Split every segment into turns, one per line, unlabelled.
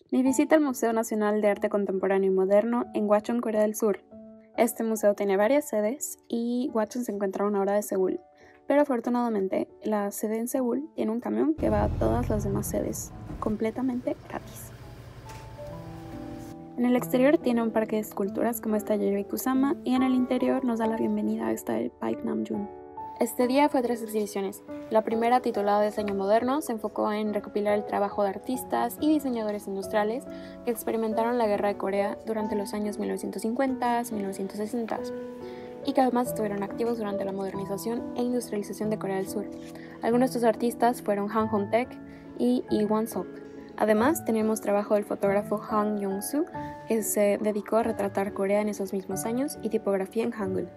Mi visita al Museo Nacional de Arte Contemporáneo y Moderno en Gwacheon, Corea del Sur. Este museo tiene varias sedes y Gwacheon se encuentra a una hora de Seúl, pero afortunadamente la sede en Seúl tiene un camión que va a todas las demás sedes, completamente gratis. En el exterior tiene un parque de esculturas como esta Yayoi Kusama y en el interior nos da la bienvenida a esta del Baeknamjung. Este día fue 3 exhibiciones. La primera, titulada Diseño Moderno, se enfocó en recopilar el trabajo de artistas y diseñadores industriales que experimentaron la Guerra de Corea durante los años 1950 y 1960 y que además estuvieron activos durante la modernización e industrialización de Corea del Sur. Algunos de estos artistas fueron Han Hong-taek y Lee Won-sok. Además, tenemos trabajo del fotógrafo Han Yong-soo, que se dedicó a retratar Corea en esos mismos años, y tipografía en Hangul.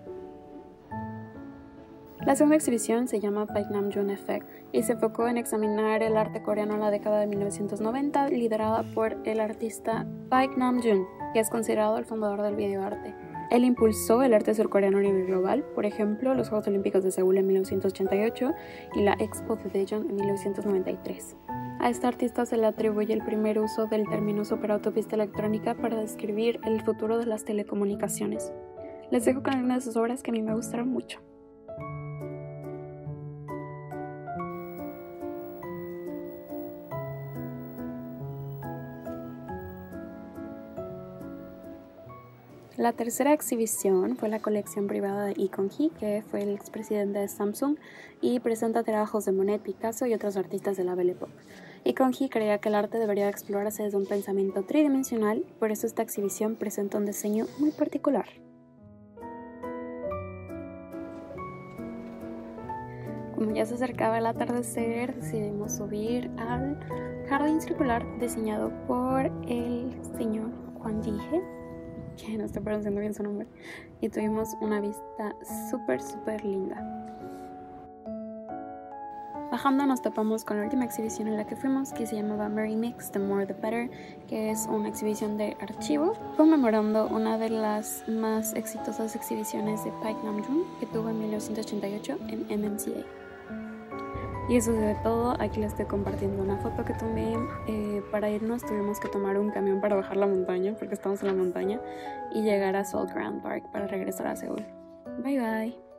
La segunda exhibición se llama Baeknamjung Effect y se enfocó en examinar el arte coreano en la década de 1990, liderada por el artista Baeknamjung, que es considerado el fundador del videoarte. Él impulsó el arte surcoreano a nivel global, por ejemplo, los Juegos Olímpicos de Seúl en 1988 y la Expo de Daejeon en 1993. A este artista se le atribuye el primer uso del término superautopista electrónica para describir el futuro de las telecomunicaciones. Les dejo con algunas de sus obras que a mí me gustaron mucho. La tercera exhibición fue la colección privada de Lee Kong-hee, que fue el expresidente de Samsung, y presenta trabajos de Monet, Picasso y otros artistas de la Belle Époque. Lee Kong-hee creía que el arte debería explorarse desde un pensamiento tridimensional, por eso esta exhibición presenta un diseño muy particular. Como ya se acercaba el atardecer, decidimos subir al jardín circular diseñado por el señor Hwang Ji-hye, que no estoy pronunciando bien su nombre, y tuvimos una vista súper linda. Bajando nos topamos con la última exhibición en la que fuimos, que se llamaba Merry Mix, The More The Better, que es una exhibición de archivo conmemorando una de las más exitosas exhibiciones de Baeknamjung que tuvo en 1988 en MMCA. Y eso es de todo. Aquí les estoy compartiendo una foto que tomé. Para irnos tuvimos que tomar un camión para bajar la montaña, porque estamos en la montaña, y llegar a Seoul Grand Park para regresar a Seúl. Bye bye.